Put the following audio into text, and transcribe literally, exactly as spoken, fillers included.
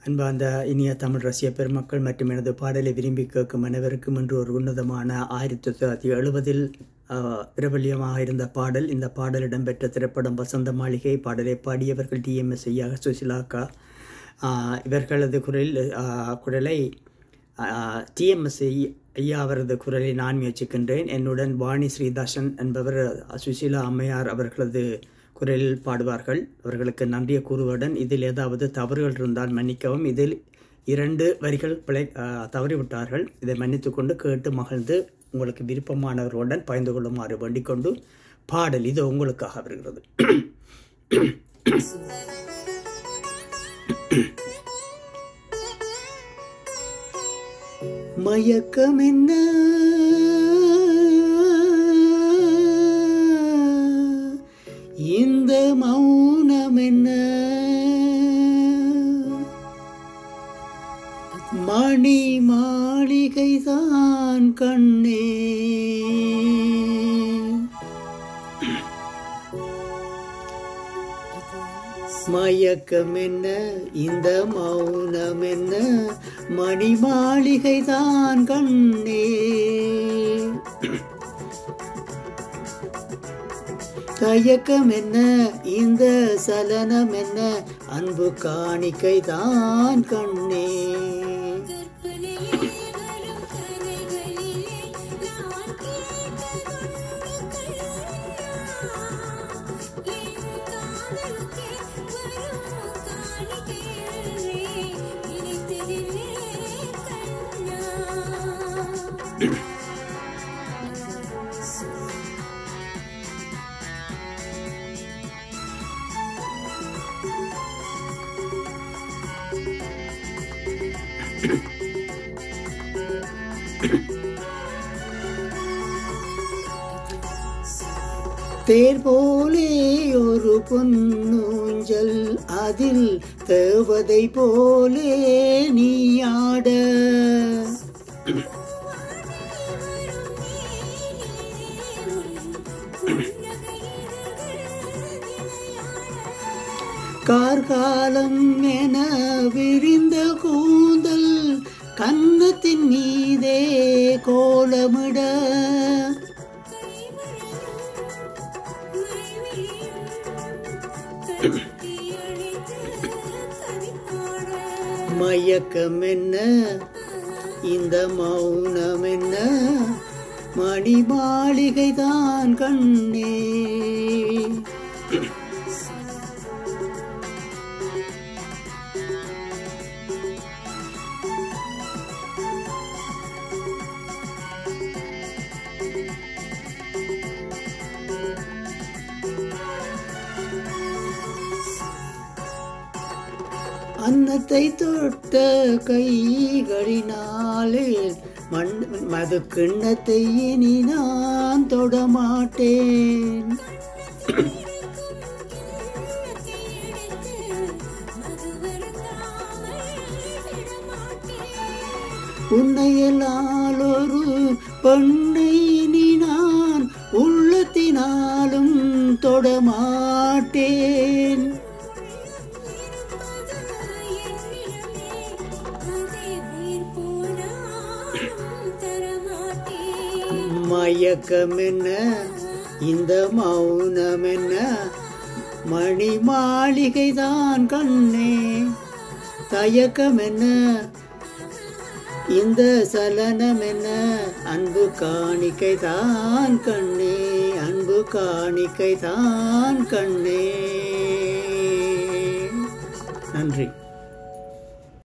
அன்பார்ந்த இனிய தமிழ் ரசிக பெருமக்கள் மற்றும் எனது பாடலை விரும்பி கேட்கும் அனைவருக்கும் இன்று ஒரு உன்னதமான ஆயிரத்தி தொள்ளாயிரத்தி எழுபதில் பிரபல்யமாக இருந்த பாடல். இந்த பாடல் இடம்பெற்ற திரைப்படம் வசந்த மாளிகை. பாடலை பாடியவர்கள் டிஎம்எஸ் ஐயா, சுசிலாக்கா. இவர்களது குரலில் குரலை டிஎம்எஸ் ஐயா அவரது குரலை நான் முயற்சிக்கின்றேன். என்னுடன் வாணி ஸ்ரீதாசன் என்பவர் சுசிலா அம்மையார் அவர்களது குரலில் பாடுவார்கள். அவர்களுக்கு நன்றியை கூறுவதுடன் இதில் ஏதாவது தவறுகள் இருந்தால் மன்னிக்கவும். இதில் இரண்டு வரிகள் பிழை தவறிவிட்டார்கள். இதை மன்னித்து கொண்டு கேட்டு மகிழ்ந்து உங்களுக்கு விருப்பமானவர்களுடன் பகிர்ந்து கொள்ளுமாறு வேண்டிக் கொண்டு பாடல் இது உங்களுக்காக வருகிறது. மயக்கம் என்ன இந்த மௌனம் என்ன, மணி மாளிகைதான் கண்ணே, மயக்கம் என்ன இந்த மௌனம் என்ன, மணி மாளிகைதான் கண்ணே, தயக்கம் என்ன இந்த சலனம் என்ன, அன்பு காணிக்கை தான் கண்ணே. தேர் போலே ஒரு பொன்னூஞ்சல், அதில் தேவதை போலே நீ ஆட, கார்காலம் என விரிந்த கூந்தல் கன்னத்தின் மீதே கோலமிட, மயக்கம் என்ன இந்த மௌனம் என்ன, மணி மாளிகைதான் கண்ணே. அன்னத்தை தொட்ட கைகளினாலே மண் மது கிண்ணத்தை இனி நான் தொடமாட்டேன், உன்னையெல்லாம் ஒரு பெண்ணை இனி நான் உள்ளத்தினாலும் தொடமாட்டேன், மயக்கம் என்ன இந்த மௌனம் என்ன, மணி மாளிகைதான் கண்ணே, தயக்கம் என்ன இந்த சலனம் என்ன, அன்பு காணிக்கை தான் கண்ணே, அன்பு காணிக்கை தான் கண்ணே. நன்றி.